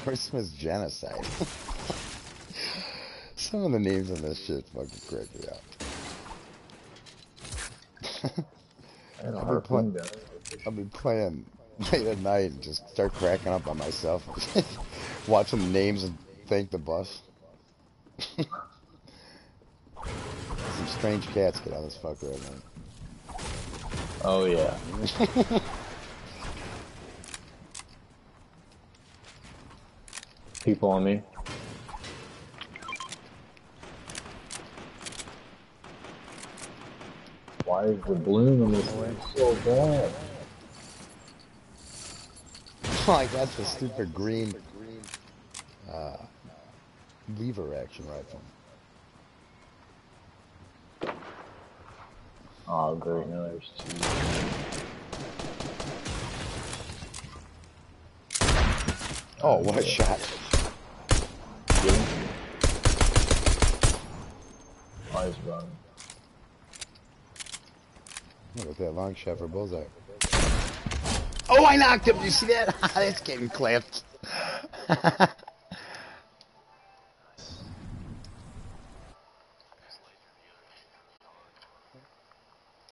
Christmas genocide. Some of the names on this shit fucking crack me out. And a I'll be playing. harpoon gun. I'll be playing late at night and just start cracking up on myself, watching the names and thank the bus. Some strange cats get on this fucker at night. Oh yeah. People on me. Why is the bloom in this thing so bad? Oh, I got the stupid green lever action rifle. Oh great, now there's two. Oh, what a shot. Get him. Oh, he's running. Look at that long shot for bullseye. Oh, I knocked him. You see that? That's getting clipped.